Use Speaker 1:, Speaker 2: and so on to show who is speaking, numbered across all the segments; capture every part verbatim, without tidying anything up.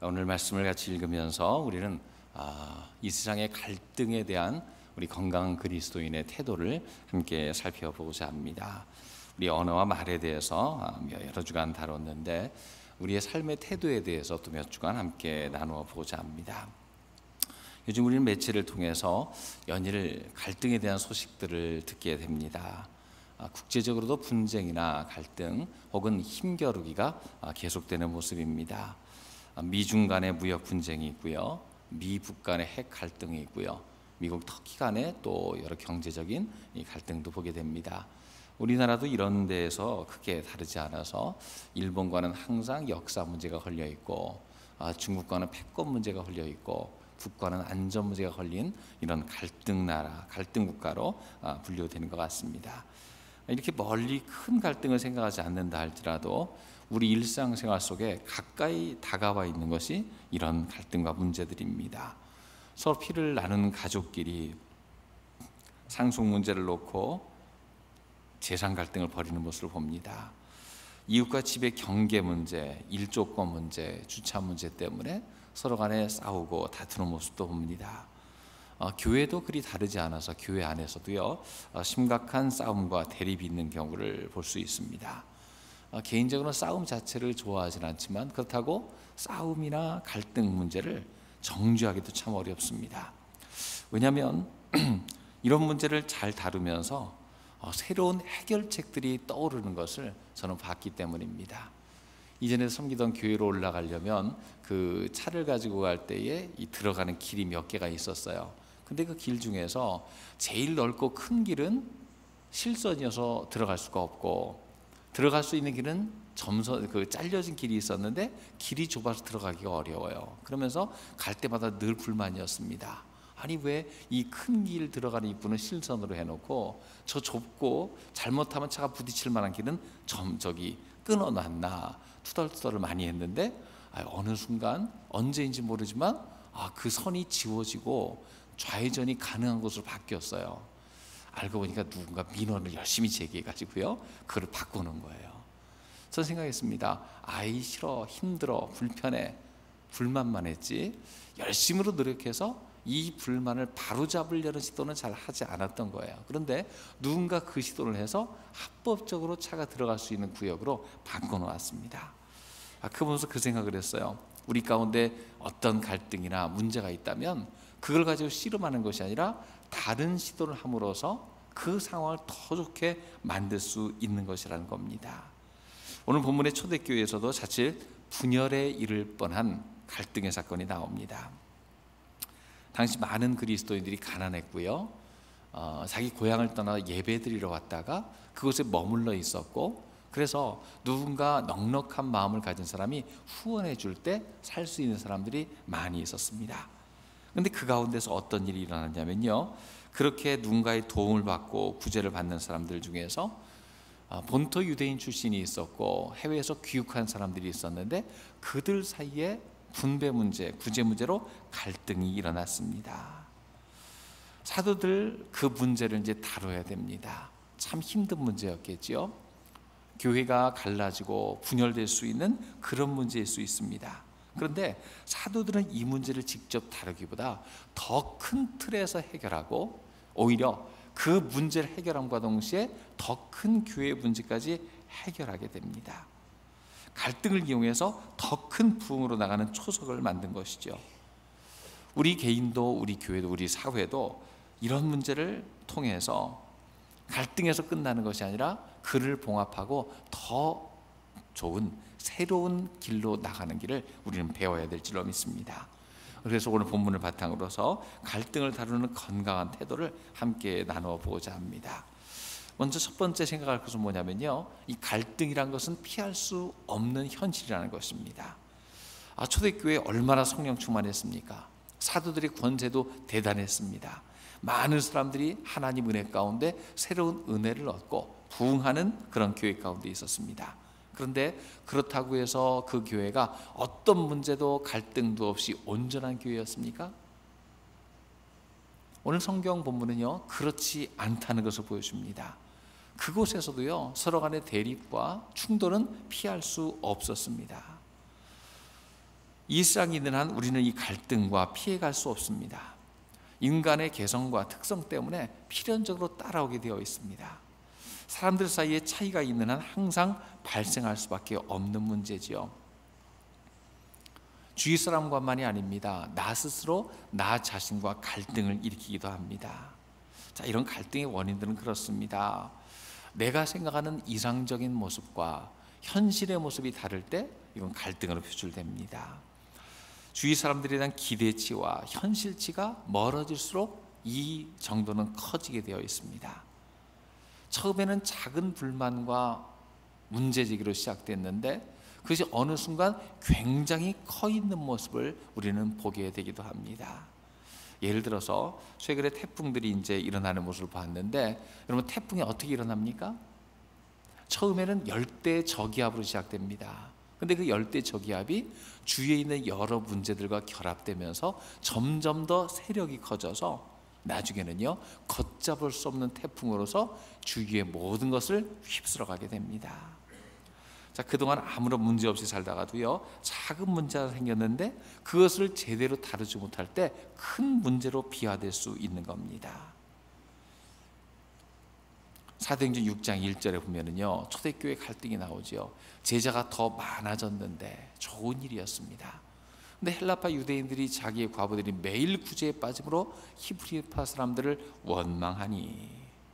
Speaker 1: 오늘 말씀을 같이 읽으면서 우리는 아, 이 세상의 갈등에 대한 우리 건강한 그리스도인의 태도를 함께 살펴보고자 합니다. 우리 언어와 말에 대해서 여러 주간 다뤘는데 우리의 삶의 태도에 대해서 또 몇 주간 함께 나누어 보고자 합니다. 요즘 우리는 매체를 통해서 연일 갈등에 대한 소식들을 듣게 됩니다. 국제적으로도 분쟁이나 갈등 혹은 힘겨루기가 계속되는 모습입니다. 미중 간의 무역 분쟁이 있고요, 미북 간의 핵 갈등이 있고요, 미국 터키 간의 또 여러 경제적인 이 갈등도 보게 됩니다. 우리나라도 이런 데에서 크게 다르지 않아서 일본과는 항상 역사 문제가 걸려 있고, 중국과는 패권 문제가 걸려 있고, 북과는 안전 문제가 걸린 이런 갈등 나라, 갈등 국가로 분류되는 것 같습니다. 이렇게 멀리 큰 갈등을 생각하지 않는다 할지라도 우리 일상생활 속에 가까이 다가와 있는 것이 이런 갈등과 문제들입니다. 서로 피를 나눈 가족끼리 상속 문제를 놓고 재산 갈등을 벌이는 모습을 봅니다. 이웃과 집의 경계 문제, 일조권 문제, 주차 문제 때문에 서로 간에 싸우고 다투는 모습도 봅니다. 어, 교회도 그리 다르지 않아서 교회 안에서도요 어, 심각한 싸움과 대립이 있는 경우를 볼 수 있습니다. 어, 개인적으로는 싸움 자체를 좋아하지는 않지만 그렇다고 싸움이나 갈등 문제를 정죄하기도 참 어렵습니다. 왜냐하면 이런 문제를 잘 다루면서 어, 새로운 해결책들이 떠오르는 것을 저는 봤기 때문입니다. 이전에 섬기던 교회로 올라가려면 그 차를 가지고 갈 때에 이 들어가는 길이 몇 개가 있었어요. 근데 그 길 중에서 제일 넓고 큰 길은 실선이어서 들어갈 수가 없고, 들어갈 수 있는 길은 점선, 그 잘려진 길이 있었는데 길이 좁아서 들어가기가 어려워요. 그러면서 갈 때마다 늘 불만이었습니다. 아니 왜 이 큰 길 들어가는 입구는 실선으로 해놓고 저 좁고 잘못하면 차가 부딪힐 만한 길은 점 저기 끊어놨나 투덜투덜을 많이 했는데, 아, 어느 순간 언제인지 모르지만 아, 그 선이 지워지고 좌회전이 가능한 곳으로 바뀌었어요. 알고 보니까 누군가 민원을 열심히 제기해가지고요 그걸 바꾸는 거예요. 저는 생각했습니다. 아이 싫어, 힘들어, 불편해, 불만만 했지 열심으로 노력해서 이 불만을 바로잡으려는 시도는 잘 하지 않았던 거예요. 그런데 누군가 그 시도를 해서 합법적으로 차가 들어갈 수 있는 구역으로 바꿔놓았습니다. 아, 그 보면서 그 생각을 했어요. 우리 가운데 어떤 갈등이나 문제가 있다면 그걸 가지고 씨름하는 것이 아니라 다른 시도를 함으로써 그 상황을 더 좋게 만들 수 있는 것이라는 겁니다. 오늘 본문의 초대교회에서도 자칫 분열에 이를 뻔한 갈등의 사건이 나옵니다. 당시 많은 그리스도인들이 가난했고요, 어, 자기 고향을 떠나 예배드리러 왔다가 그곳에 머물러 있었고, 그래서 누군가 넉넉한 마음을 가진 사람이 후원해 줄 때 살 수 있는 사람들이 많이 있었습니다. 그런데 그 가운데서 어떤 일이 일어났냐면요, 그렇게 누군가의 도움을 받고 구제를 받는 사람들 중에서 본토 유대인 출신이 있었고 해외에서 귀국한 사람들이 있었는데 그들 사이에 분배 문제, 구제 문제로 갈등이 일어났습니다. 사도들 그 문제를 이제 다뤄야 됩니다. 참 힘든 문제였겠지요. 교회가 갈라지고 분열될 수 있는 그런 문제일 수 있습니다. 그런데 사도들은 이 문제를 직접 다루기보다 더 큰 틀에서 해결하고 오히려 그 문제를 해결함과 동시에 더 큰 교회 문제까지 해결하게 됩니다. 갈등을 이용해서 더 큰 부흥으로 나가는 초석을 만든 것이죠. 우리 개인도 우리 교회도 우리 사회도 이런 문제를 통해서 갈등에서 끝나는 것이 아니라 그를 봉합하고 더 좋은 새로운 길로 나가는 길을 우리는 배워야 될 줄로 믿습니다. 그래서 오늘 본문을 바탕으로서 갈등을 다루는 건강한 태도를 함께 나누어 보고자 합니다. 먼저 첫 번째 생각할 것은 뭐냐면요, 이 갈등이란 것은 피할 수 없는 현실이라는 것입니다. 아, 초대교회 얼마나 성령 충만했습니까? 사도들의 권세도 대단했습니다. 많은 사람들이 하나님 은혜 가운데 새로운 은혜를 얻고 부흥하는 그런 교회 가운데 있었습니다. 그런데 그렇다고 해서 그 교회가 어떤 문제도 갈등도 없이 온전한 교회였습니까? 오늘 성경 본문은요 그렇지 않다는 것을 보여줍니다. 그곳에서도요 서로 간의 대립과 충돌은 피할 수 없었습니다. 이 세상에 있는 한 우리는 이 갈등과 피해갈 수 없습니다. 인간의 개성과 특성 때문에 필연적으로 따라오게 되어 있습니다. 사람들 사이에 차이가 있는 한 항상 발생할 수밖에 없는 문제지요. 주위 사람과만이 아닙니다. 나 스스로 나 자신과 갈등을 일으키기도 합니다. 자, 이런 갈등의 원인들은 그렇습니다. 내가 생각하는 이상적인 모습과 현실의 모습이 다를 때 이건 갈등으로 표출됩니다. 주위 사람들에 대한 기대치와 현실치가 멀어질수록 이 정도는 커지게 되어 있습니다. 처음에는 작은 불만과 문제제기로 시작됐는데 그것이 어느 순간 굉장히 커 있는 모습을 우리는 보게 되기도 합니다. 예를 들어서 최근에 태풍들이 이제 일어나는 모습을 봤는데, 여러분 태풍이 어떻게 일어납니까? 처음에는 열대 저기압으로 시작됩니다. 근데 그 열대 저기압이 주위에 있는 여러 문제들과 결합되면서 점점 더 세력이 커져서 나중에는요 걷잡을 수 없는 태풍으로서 주위의 모든 것을 휩쓸어가게 됩니다. 자, 그동안 아무런 문제 없이 살다가도요 작은 문제가 생겼는데 그것을 제대로 다루지 못할 때 큰 문제로 비화될 수 있는 겁니다. 사도행전 육 장 일 절에 보면은요 초대교회 갈등이 나오죠. 제자가 더 많아졌는데 좋은 일이었습니다. 근데 헬라파 유대인들이 자기의 과부들이 매일 구제에 빠짐으로 히브리파 사람들을 원망하니,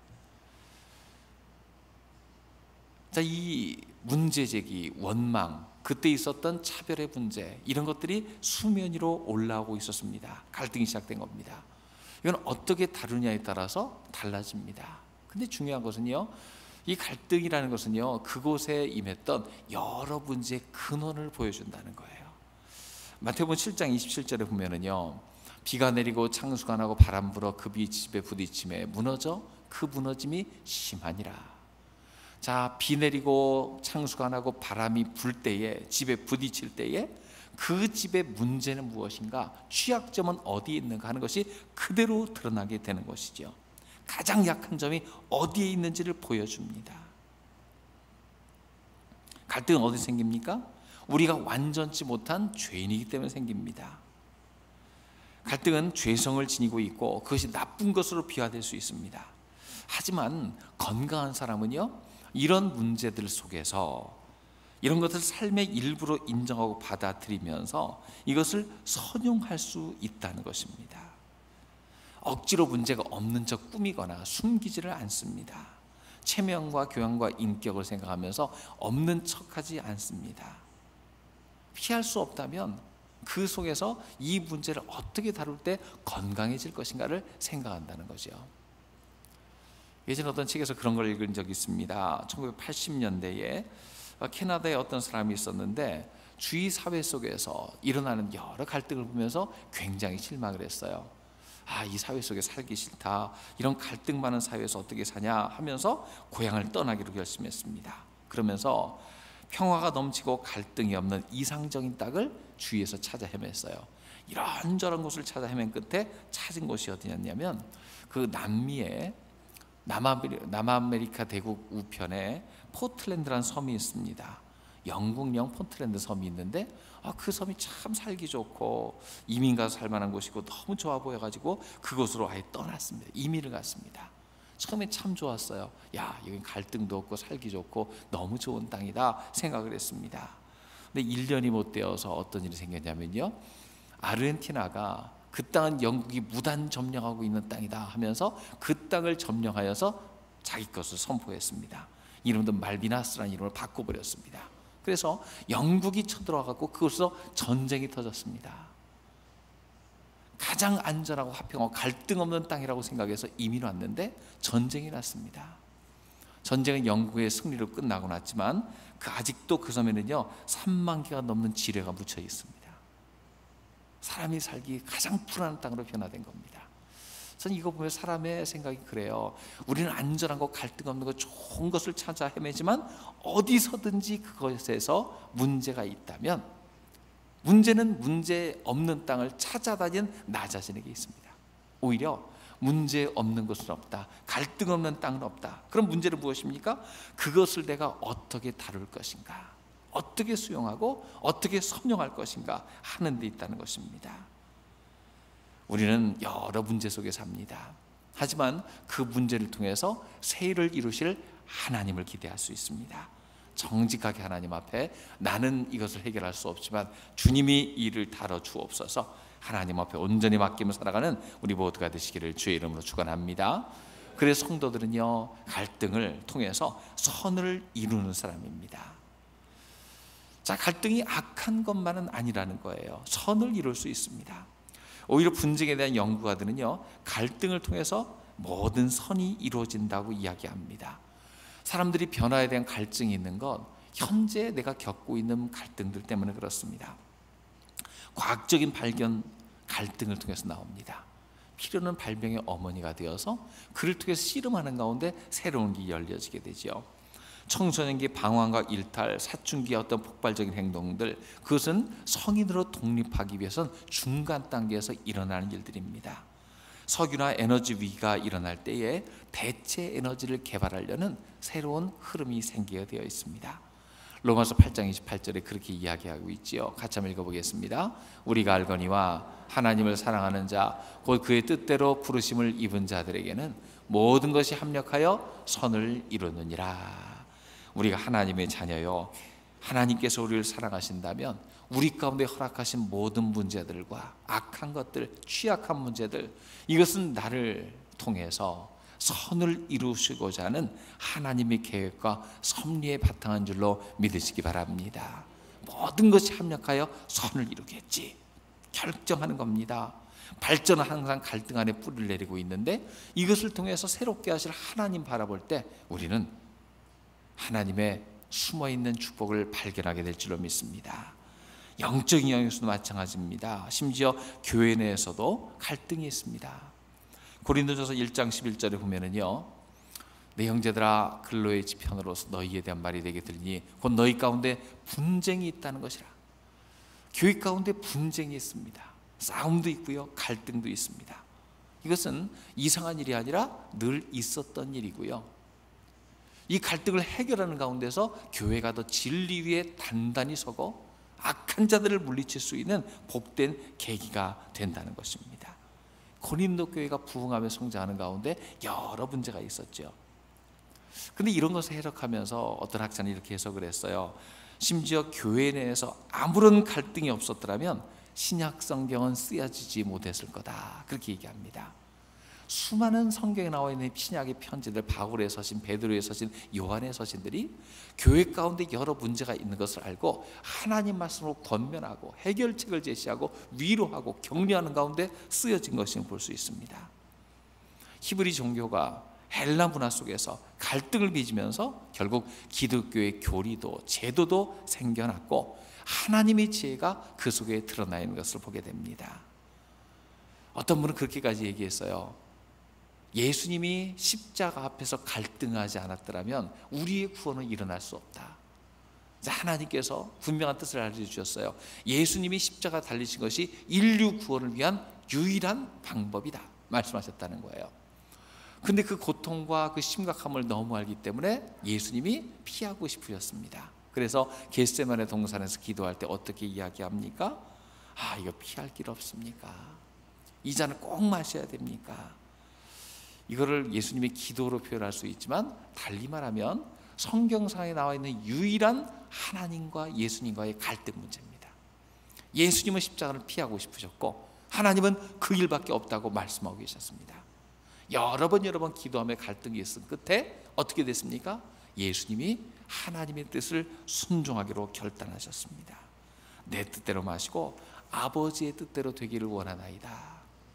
Speaker 1: 자, 이 문제제기, 원망, 그때 있었던 차별의 문제, 이런 것들이 수면 위로 올라오고 있었습니다. 갈등이 시작된 겁니다. 이건 어떻게 다루냐에 따라서 달라집니다. 근데 중요한 것은요, 이 갈등이라는 것은요 그곳에 임했던 여러 문제의 근원을 보여준다는 거예요. 마태복음 칠 장 이십칠 절에 보면은요 비가 내리고 창수가 나고 바람 불어 급이 집에 부딪힘에 무너져 그 무너짐이 심하니라. 자, 비 내리고 창수가 나고 바람이 불 때에, 집에 부딪힐 때에 그 집의 문제는 무엇인가, 취약점은 어디에 있는가 하는 것이 그대로 드러나게 되는 것이죠. 가장 약한 점이 어디에 있는지를 보여줍니다. 갈등은 어디 생깁니까? 우리가 완전치 못한 죄인이기 때문에 생깁니다. 갈등은 죄성을 지니고 있고 그것이 나쁜 것으로 비화될 수 있습니다. 하지만 건강한 사람은요 이런 문제들 속에서 이런 것을 삶의 일부로 인정하고 받아들이면서 이것을 선용할 수 있다는 것입니다. 억지로 문제가 없는 척 꾸미거나 숨기지를 않습니다. 체면과 교양과 인격을 생각하면서 없는 척하지 않습니다. 피할 수 없다면 그 속에서 이 문제를 어떻게 다룰 때 건강해질 것인가를 생각한다는 거죠. 예전에 어떤 책에서 그런 걸 읽은 적이 있습니다. 천구백팔십 년대에 캐나다에 어떤 사람이 있었는데 주위 사회 속에서 일어나는 여러 갈등을 보면서 굉장히 실망을 했어요. 아, 이 사회 속에 살기 싫다, 이런 갈등 많은 사회에서 어떻게 사냐 하면서 고향을 떠나기로 결심했습니다. 그러면서 평화가 넘치고 갈등이 없는 이상적인 땅을 주위에서 찾아 헤맸어요. 이런저런 곳을 찾아 헤맨 끝에 찾은 곳이 어디였냐면 그 남미의 남아메리, 남아메리카 대국 우편에 포틀랜드라는 섬이 있습니다. 영국령 포틀랜드 섬이 있는데 아, 그 섬이 참 살기 좋고 이민 가서 살만한 곳이고 너무 좋아 보여가지고 그곳으로 아예 떠났습니다. 이민을 갔습니다. 처음에 참 좋았어요. 야, 여긴 갈등도 없고 살기 좋고 너무 좋은 땅이다 생각을 했습니다. 근데 일 년이 못 되어서 어떤 일이 생겼냐면요, 아르헨티나가 그 땅은 영국이 무단 점령하고 있는 땅이다 하면서 그 땅을 점령하여서 자기 것을 선포했습니다. 이름도 말비나스라는 이름을 바꿔버렸습니다. 그래서 영국이 쳐들어가고 그곳에서 전쟁이 터졌습니다. 가장 안전하고 화평하고 갈등 없는 땅이라고 생각해서 이민 왔는데 전쟁이 났습니다. 전쟁은 영국의 승리로 끝나고 났지만 그 아직도 그 섬에는요 삼만 개가 넘는 지뢰가 묻혀 있습니다. 사람이 살기 가장 불안한 땅으로 변화된 겁니다. 저는 이거 보면 사람의 생각이 그래요. 우리는 안전한 거, 갈등 없는 거, 좋은 것을 찾아 헤매지만 어디서든지 그것에서 문제가 있다면 문제는 문제 없는 땅을 찾아다니는 나 자신에게 있습니다. 오히려 문제 없는 것은 없다, 갈등 없는 땅은 없다. 그럼 문제는 무엇입니까? 그것을 내가 어떻게 다룰 것인가, 어떻게 수용하고 어떻게 선용할 것인가 하는 데 있다는 것입니다. 우리는 여러 문제 속에 삽니다. 하지만 그 문제를 통해서 새 일을 이루실 하나님을 기대할 수 있습니다. 정직하게 하나님 앞에 나는 이것을 해결할 수 없지만 주님이 이를 다뤄 주옵소서, 하나님 앞에 온전히 맡기며 살아가는 우리 모두가 되시기를 주의 이름으로 축원합니다. 그래서 성도들은요, 갈등을 통해서 선을 이루는 사람입니다. 자, 갈등이 악한 것만은 아니라는 거예요. 선을 이룰 수 있습니다. 오히려 분쟁에 대한 연구가들은요, 갈등을 통해서 모든 선이 이루어진다고 이야기합니다. 사람들이 변화에 대한 갈증이 있는 건 현재 내가 겪고 있는 갈등들 때문에 그렇습니다. 과학적인 발견, 갈등을 통해서 나옵니다. 필요는 발명의 어머니가 되어서 그를 통해서 씨름하는 가운데 새로운 길이 열려지게 되죠. 청소년기 방황과 일탈, 사춘기의 어떤 폭발적인 행동들, 그것은 성인으로 독립하기 위해선 중간 단계에서 일어나는 일들입니다. 석유나 에너지 위기가 일어날 때에 대체 에너지를 개발하려는 새로운 흐름이 생기게 되어 있습니다. 로마서 팔 장 이십팔 절에 그렇게 이야기하고 있지요. 같이 한번 읽어보겠습니다. 우리가 알거니와 하나님을 사랑하는 자, 곧 그의 뜻대로 부르심을 입은 자들에게는 모든 것이 합력하여 선을 이루느니라. 우리가 하나님의 자녀요, 하나님께서 우리를 사랑하신다면 우리 가운데 허락하신 모든 문제들과 악한 것들, 취약한 문제들, 이것은 나를 통해서 선을 이루시고자 하는 하나님의 계획과 섭리에 바탕한 줄로 믿으시기 바랍니다. 모든 것이 합력하여 선을 이루겠지 결정하는 겁니다. 발전은 항상 갈등 안에 뿌리를 내리고 있는데, 이것을 통해서 새롭게 하실 하나님 바라볼 때 우리는 하나님의 숨어있는 축복을 발견하게 될 줄로 믿습니다. 영적인 영역에서도 마찬가지입니다. 심지어 교회 내에서도 갈등이 있습니다. 고린도전서 일 장 십일 절에 보면은요, 내 형제들아 근로의 지편으로서 너희에 대한 말이 되게 들으니 곧 너희 가운데 분쟁이 있다는 것이라. 교회 가운데 분쟁이 있습니다. 싸움도 있고요, 갈등도 있습니다. 이것은 이상한 일이 아니라 늘 있었던 일이고요, 이 갈등을 해결하는 가운데서 교회가 더 진리 위에 단단히 서고 악한 자들을 물리칠 수 있는 복된 계기가 된다는 것입니다. 고린도 교회가 부흥하며 성장하는 가운데 여러 문제가 있었죠. 그런데 이런 것을 해석하면서 어떤 학자는 이렇게 해석을 했어요. 심지어 교회 내에서 아무런 갈등이 없었더라면 신약 성경은 쓰여지지 못했을 거다, 그렇게 얘기합니다. 수많은 성경에 나와 있는 신약의 편지들, 바울의 서신, 베드로의 서신, 요한의 서신들이 교회 가운데 여러 문제가 있는 것을 알고 하나님 말씀으로 권면하고 해결책을 제시하고 위로하고 격려하는 가운데 쓰여진 것을 볼 수 있습니다. 히브리 종교가 헬라 문화 속에서 갈등을 빚으면서 결국 기독교의 교리도 제도도 생겨났고 하나님의 지혜가 그 속에 드러나 있는 것을 보게 됩니다. 어떤 분은 그렇게까지 얘기했어요. 예수님이 십자가 앞에서 갈등하지 않았더라면 우리의 구원은 일어날 수 없다. 하나님께서 분명한 뜻을 알려주셨어요. 예수님이 십자가 달리신 것이 인류 구원을 위한 유일한 방법이다 말씀하셨다는 거예요. 근데 그 고통과 그 심각함을 너무 알기 때문에 예수님이 피하고 싶으셨습니다. 그래서 겟세마네 동산에서 기도할 때 어떻게 이야기합니까? 아, 이거 피할 길 없습니까? 이 잔을 꼭 마셔야 됩니까? 이거를 예수님의 기도로 표현할 수 있지만 달리 말하면 성경상에 나와 있는 유일한 하나님과 예수님과의 갈등 문제입니다. 예수님은 십자가를 피하고 싶으셨고 하나님은 그 일밖에 없다고 말씀하고 계셨습니다. 여러 번 여러 번 기도하며 갈등이 있은 끝에 어떻게 됐습니까? 예수님이 하나님의 뜻을 순종하기로 결단하셨습니다. 내 뜻대로 마시고 아버지의 뜻대로 되기를 원하나이다.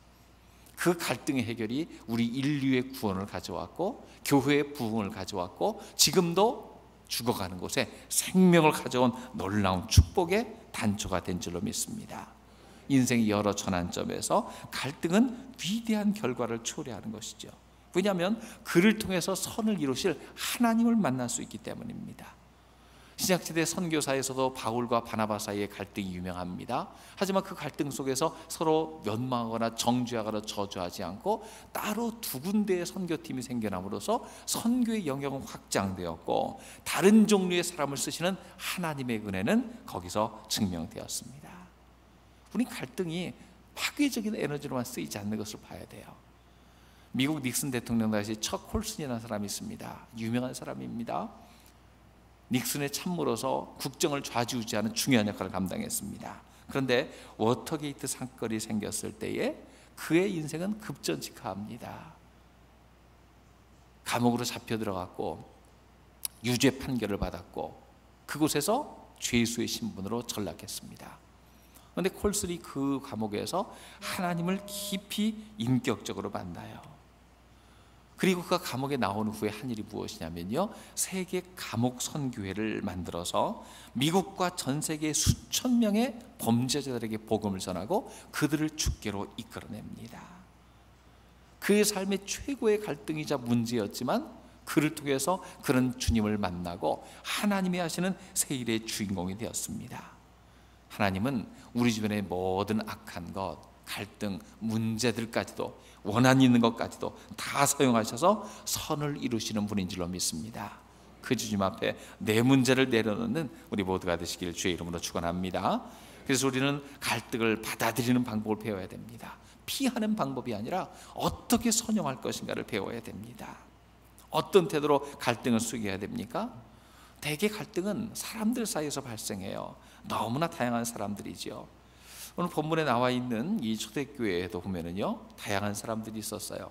Speaker 1: 그 갈등의 해결이 우리 인류의 구원을 가져왔고 교회의 부흥을 가져왔고 지금도 죽어가는 곳에 생명을 가져온 놀라운 축복의 단초가 된 줄로 믿습니다. 인생의 여러 전환점에서 갈등은 위대한 결과를 초래하는 것이죠. 왜냐하면 그를 통해서 선을 이루실 하나님을 만날 수 있기 때문입니다. 신약시대 선교사에서도 바울과 바나바 사이의 갈등이 유명합니다. 하지만 그 갈등 속에서 서로 면망하거나 정죄하거나 저주하지 않고 따로 두 군데의 선교팀이 생겨남으로써 선교의 영역은 확장되었고 다른 종류의 사람을 쓰시는 하나님의 은혜는 거기서 증명되었습니다. 우리 갈등이 파괴적인 에너지로만 쓰이지 않는 것을 봐야 돼요. 미국 닉슨 대통령 당시 척 콜슨이라는 사람이 있습니다. 유명한 사람입니다. 닉슨의 참모로서 국정을 좌지우지하는 중요한 역할을 감당했습니다. 그런데 워터게이트 사건이 생겼을 때에 그의 인생은 급전직하합니다. 감옥으로 잡혀 들어갔고 유죄 판결을 받았고 그곳에서 죄수의 신분으로 전락했습니다. 그런데 콜슨이 그 감옥에서 하나님을 깊이 인격적으로 만나요. 그리고 그가 감옥에 나온 후에 한 일이 무엇이냐면요, 세계 감옥 선교회를 만들어서 미국과 전 세계 수천 명의 범죄자들에게 복음을 전하고 그들을 주께로 이끌어냅니다. 그의 삶의 최고의 갈등이자 문제였지만 그를 통해서 그런 주님을 만나고 하나님이 하시는 새 일의 주인공이 되었습니다. 하나님은 우리 주변의 모든 악한 것, 갈등, 문제들까지도 원한이 있는 것까지도 다 사용하셔서 선을 이루시는 분인 줄로 믿습니다. 그 주님 앞에 내 문제를 내려놓는 우리 모두가 되시기를 주의 이름으로 축원합니다. 그래서 우리는 갈등을 받아들이는 방법을 배워야 됩니다. 피하는 방법이 아니라 어떻게 선용할 것인가를 배워야 됩니다. 어떤 태도로 갈등을 수기해야 됩니까? 대개 갈등은 사람들 사이에서 발생해요. 너무나 다양한 사람들이죠. 오늘 본문에 나와 있는 이 초대교회에도 보면은요, 다양한 사람들이 있었어요.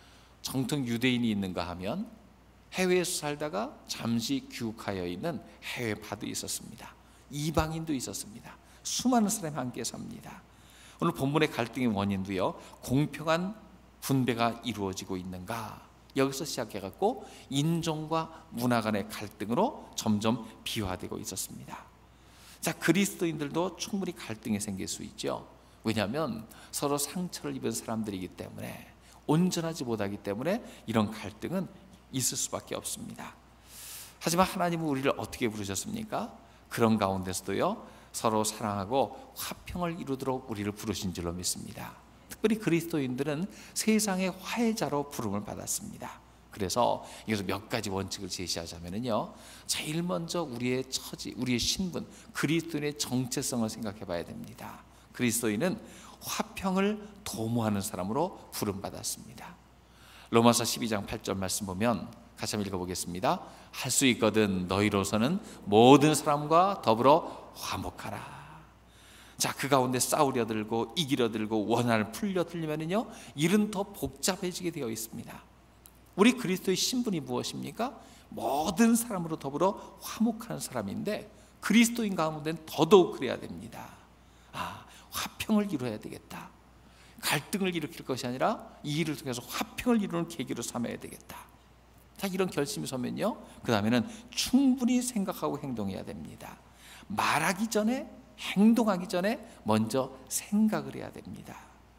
Speaker 1: 정통 유대인이 있는가 하면 해외에서 살다가 잠시 귀국하여 있는 해외파도 있었습니다. 이방인도 있었습니다. 수많은 사람이 함께 삽니다. 오늘 본문의 갈등의 원인도요, 공평한 분배가 이루어지고 있는가, 여기서 시작해갖고 인종과 문화 간의 갈등으로 점점 비화되고 있었습니다. 자, 그리스도인들도 충분히 갈등이 생길 수 있죠. 왜냐하면 서로 상처를 입은 사람들이기 때문에, 온전하지 못하기 때문에 이런 갈등은 있을 수밖에 없습니다. 하지만 하나님은 우리를 어떻게 부르셨습니까? 그런 가운데서도요, 서로 사랑하고 화평을 이루도록 우리를 부르신 줄로 믿습니다. 특별히 그리스도인들은 세상의 화해자로 부름을 받았습니다. 그래서 여기서 몇 가지 원칙을 제시하자면요, 제일 먼저 우리의 처지, 우리의 신분, 그리스도인의 정체성을 생각해 봐야 됩니다. 그리스도인은 화평을 도모하는 사람으로 부름받았습니다. 로마서 십이 장 팔 절 말씀 보면 같이 한번 읽어보겠습니다. 할 수 있거든 너희로서는 모든 사람과 더불어 화목하라. 자, 그 가운데 싸우려 들고 이기려 들고 원한을 풀려 들리면요, 일은 더 복잡해지게 되어 있습니다. 우리 그리스도의 신분이 무엇입니까? 모든 사람으로 더불어 화목하는 사람인데 그리스도인 가운데는 더더욱 그래야 됩니다. 아, 화평을 이루어야 되겠다. 갈등을 일으킬 것이 아니라 이 일을 통해서 화평을 이루는 계기로 삼아야 되겠다. 자, 이런 결심이 서면요, 그 다음에는 충분히 생각하고 행동해야 됩니다. 말하기 전에, 행동하기 전에 먼저 생각을 해야 됩니다.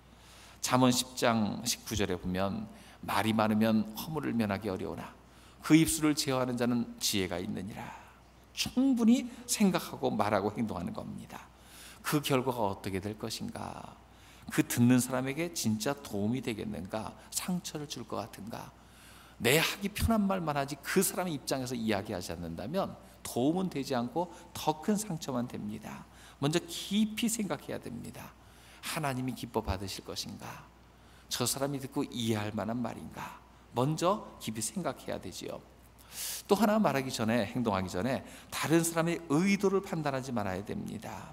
Speaker 1: 잠언 십 장 십구 절에 보면 말이 많으면 허물을 면하기 어려우나 그 입술을 제어하는 자는 지혜가 있느니라. 충분히 생각하고 말하고 행동하는 겁니다. 그 결과가 어떻게 될 것인가? 그 듣는 사람에게 진짜 도움이 되겠는가? 상처를 줄 것 같은가? 내 하기 편한 말만 하지 그 사람의 입장에서 이야기하지 않는다면 도움은 되지 않고 더 큰 상처만 됩니다. 먼저 깊이 생각해야 됩니다. 하나님이 기뻐 받으실 것인가? 저 사람이 듣고 이해할 만한 말인가? 먼저 깊이 생각해야 되지요. 또 하나 말하기 전에, 행동하기 전에 다른 사람의 의도를 판단하지 말아야 됩니다.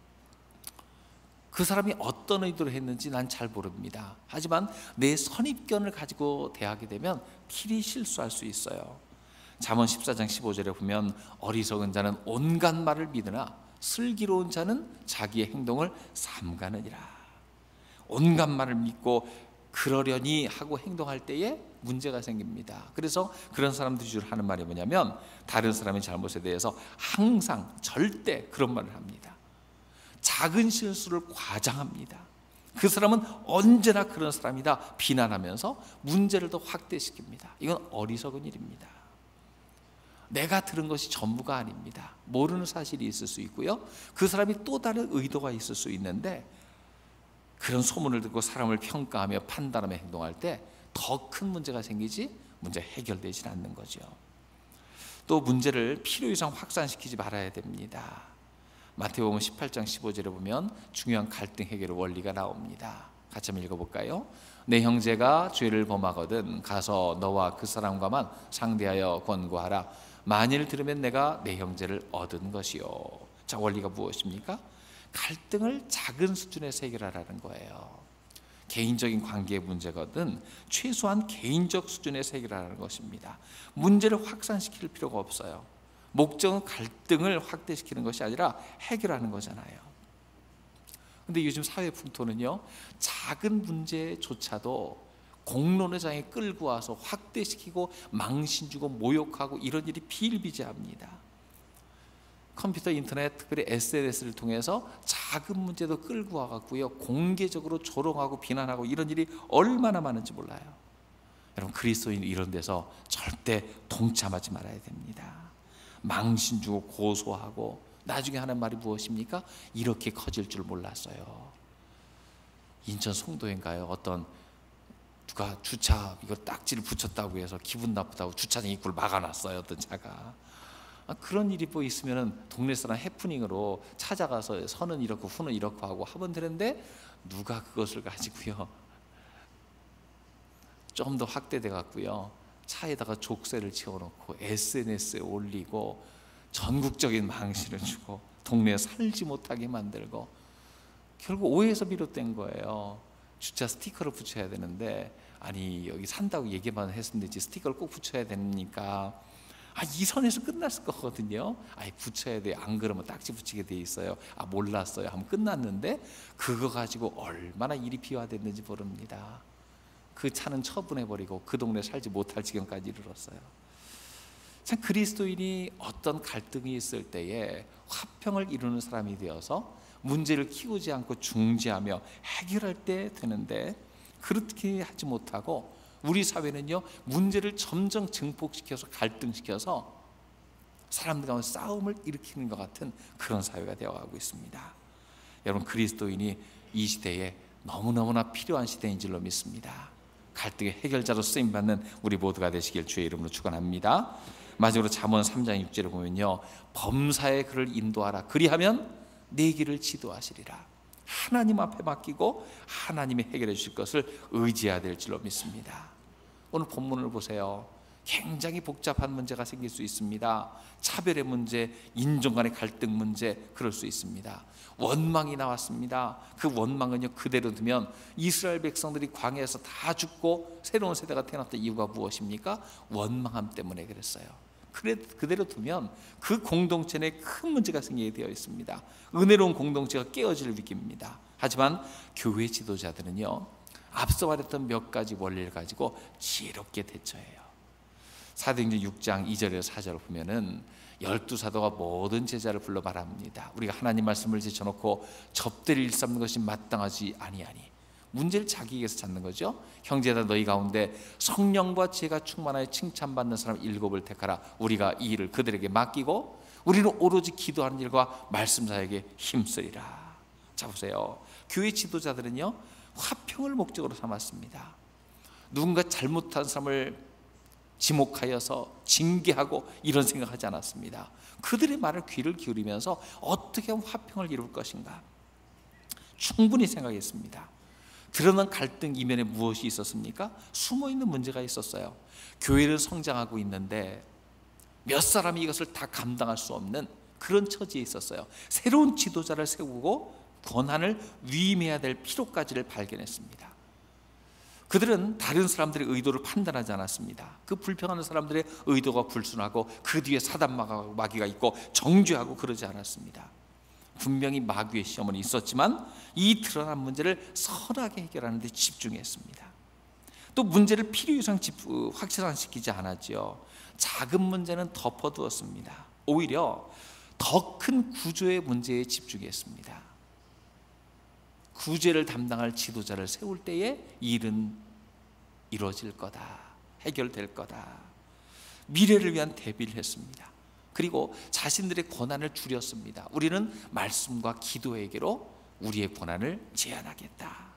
Speaker 1: 그 사람이 어떤 의도를 했는지 난 잘 모릅니다. 하지만 내 선입견을 가지고 대하게 되면 길이 실수할 수 있어요. 잠언 십사 장 십오 절에 보면 어리석은 자는 온갖 말을 믿으나 슬기로운 자는 자기의 행동을 삼가느니라. 온갖 말을 믿고 그러려니 하고 행동할 때에 문제가 생깁니다. 그래서 그런 사람들이 주로 하는 말이 뭐냐면 다른 사람의 잘못에 대해서 항상 절대 그런 말을 합니다. 작은 실수를 과장합니다. 그 사람은 언제나 그런 사람이다 비난하면서 문제를 더 확대시킵니다. 이건 어리석은 일입니다. 내가 들은 것이 전부가 아닙니다. 모르는 사실이 있을 수 있고요, 그 사람이 또 다른 의도가 있을 수 있는데, 그런 소문을 듣고 사람을 평가하며 판단하며 행동할 때 더 큰 문제가 생기지 문제 해결되지 않는 거죠. 또 문제를 필요 이상 확산시키지 말아야 됩니다. 마태복음 십팔 장 십오 절에 보면 중요한 갈등 해결의 원리가 나옵니다. 같이 한번 읽어볼까요? 내 형제가 죄를 범하거든 가서 너와 그 사람과만 상대하여 권고하라. 만일 들으면 내가 내 형제를 얻은 것이요. 자, 원리가 무엇입니까? 갈등을 작은 수준에서 해결하라는 거예요. 개인적인 관계의 문제거든 최소한 개인적 수준에서 해결하라는 것입니다. 문제를 확산시킬 필요가 없어요. 목적은 갈등을 확대시키는 것이 아니라 해결하는 거잖아요. 근데 요즘 사회 풍토는요, 작은 문제조차도 공론의 장에 끌고 와서 확대시키고 망신 주고 모욕하고 이런 일이 비일비재합니다. 컴퓨터, 인터넷, 특별히 에스엔에스를 통해서 작은 문제도 끌고 와갖고요, 공개적으로 조롱하고 비난하고 이런 일이 얼마나 많은지 몰라요. 여러분, 그리스도인 이런 데서 절대 동참하지 말아야 됩니다. 망신 주고 고소하고 나중에 하는 말이 무엇입니까? 이렇게 커질 줄 몰랐어요. 인천 송도인가요? 어떤 누가 주차 이거 딱지를 붙였다고 해서 기분 나쁘다고 주차장 입구를 막아놨어요, 어떤 차가. 아, 그런 일이 뭐 있으면은 동네 사람 해프닝으로 찾아가서 선은 이렇고 후는 이렇고 하고 하면 되는데, 누가 그것을 가지고요 좀 더 확대돼 갖고요 차에다가 족쇄를 치워놓고 에스엔에스에 올리고 전국적인 망신을 주고 동네에 살지 못하게 만들고, 결국 오해에서 비롯된 거예요. 주차 스티커를 붙여야 되는데, 아니 여기 산다고 얘기만 했으면 되지 스티커를 꼭 붙여야 되니까, 아, 이 선에서 끝났을 거거든요. 아이, 붙여야 돼. 안 그러면 딱지 붙이게 돼 있어요. 아, 몰랐어요. 하면 끝났는데, 그거 가지고 얼마나 일이 비화됐는지 모릅니다. 그 차는 처분해버리고 그 동네 살지 못할 지경까지 이르렀어요. 참, 그리스도인이 어떤 갈등이 있을 때에 화평을 이루는 사람이 되어서 문제를 키우지 않고 중재하며 해결할 때 되는데, 그렇게 하지 못하고 우리 사회는요, 문제를 점점 증폭시켜서 갈등시켜서 사람들 가운데 싸움을 일으키는 것 같은 그런 사회가 되어가고 있습니다. 여러분, 그리스도인이 이 시대에 너무너무나 필요한 시대인 줄로 믿습니다. 갈등의 해결자로 쓰임받는 우리 모두가 되시길 주의 이름으로 축원합니다. 마지막으로 잠언 삼 장 육 절을 보면요, 범사의 그를 인도하라. 그리하면 내 길을 지도하시리라. 하나님 앞에 맡기고 하나님이 해결해 주실 것을 의지해야 될 줄로 믿습니다. 오늘 본문을 보세요. 굉장히 복잡한 문제가 생길 수 있습니다. 차별의 문제, 인종 간의 갈등 문제, 그럴 수 있습니다. 원망이 나왔습니다. 그 원망은요, 그대로 두면 이스라엘 백성들이 광야에서 다 죽고 새로운 세대가 태어났던 이유가 무엇입니까? 원망함 때문에 그랬어요. 그래, 그대로 두면 그 공동체 내에 큰 문제가 생기게 되어 있습니다. 은혜로운 공동체가 깨어질 위기입니다. 하지만 교회 지도자들은요, 앞서 말했던 몇 가지 원리를 가지고 지혜롭게 대처해요. 사도행전 육 장 이 절에서 사 절을 보면은 열두 사도가 모든 제자를 불러 말합니다. 우리가 하나님 말씀을 제쳐놓고 접대를 일삼는 것이 마땅하지 아니하니. 문제를 자기에게서 찾는 거죠. 형제다, 너희 가운데 성령과 지혜가 충만하여 칭찬받는 사람 일곱을 택하라. 우리가 이 일을 그들에게 맡기고 우리는 오로지 기도하는 일과 말씀 사역에 힘쓰리라. 자, 보세요. 교회 지도자들은요, 화평을 목적으로 삼았습니다. 누군가 잘못한 사람을 지목하여서 징계하고 이런 생각하지 않았습니다. 그들의 말을 귀를 기울이면서 어떻게 하면 화평을 이룰 것인가 충분히 생각했습니다. 드러난 갈등 이면에 무엇이 있었습니까? 숨어있는 문제가 있었어요. 교회를 성장하고 있는데 몇 사람이 이것을 다 감당할 수 없는 그런 처지에 있었어요. 새로운 지도자를 세우고 권한을 위임해야 될 필요까지를 발견했습니다. 그들은 다른 사람들의 의도를 판단하지 않았습니다. 그 불평하는 사람들의 의도가 불순하고 그 뒤에 사단 마귀가 있고 정죄하고 그러지 않았습니다. 분명히 마귀의 시험은 있었지만 이 드러난 문제를 선하게 해결하는 데 집중했습니다. 또 문제를 필요 이상 확실화시키지 않았죠. 작은 문제는 덮어두었습니다. 오히려 더 큰 구조의 문제에 집중했습니다. 구제를 담당할 지도자를 세울 때에 일은 이루어질 거다, 해결될 거다. 미래를 위한 대비를 했습니다. 그리고 자신들의 고난을 줄였습니다. 우리는 말씀과 기도에게로 우리의 고난을 제한하겠다.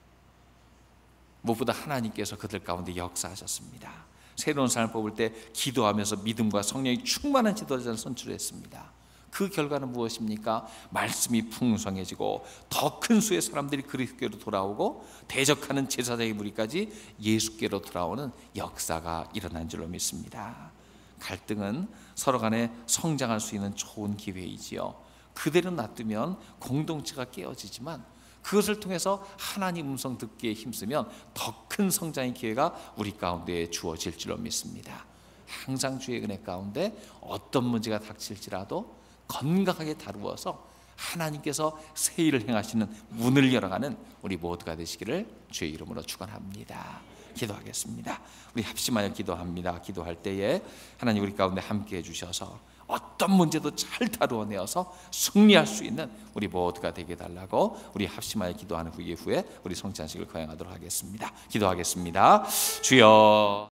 Speaker 1: 무엇보다 하나님께서 그들 가운데 역사하셨습니다. 새로운 삶을 뽑을 때 기도하면서 믿음과 성령이 충만한 지도자를 선출했습니다. 그 결과는 무엇입니까? 말씀이 풍성해지고 더 큰 수의 사람들이 그리스도께로 돌아오고 대적하는 제사장의 무리까지 예수께로 돌아오는 역사가 일어난 줄로 믿습니다. 갈등은 서로 간에 성장할 수 있는 좋은 기회이지요. 그대로 놔두면 공동체가 깨어지지만 그것을 통해서 하나님 음성 듣기에 힘쓰면 더 큰 성장의 기회가 우리 가운데 주어질 줄로 믿습니다. 항상 주의 은혜 가운데 어떤 문제가 닥칠지라도 건강하게 다루어서 하나님께서 새 일을 행하시는 문을 열어가는 우리 모두가 되시기를 주의 이름으로 축원합니다. 기도하겠습니다. 우리 합심하여 기도합니다. 기도할 때에 하나님 우리 가운데 함께 해주셔서 어떤 문제도 잘 다루어내어서 승리할 수 있는 우리 모두가 되게 달라고 우리 합심하여 기도하는 후에 후에 우리 성찬식을 거행하도록 하겠습니다. 기도하겠습니다. 주여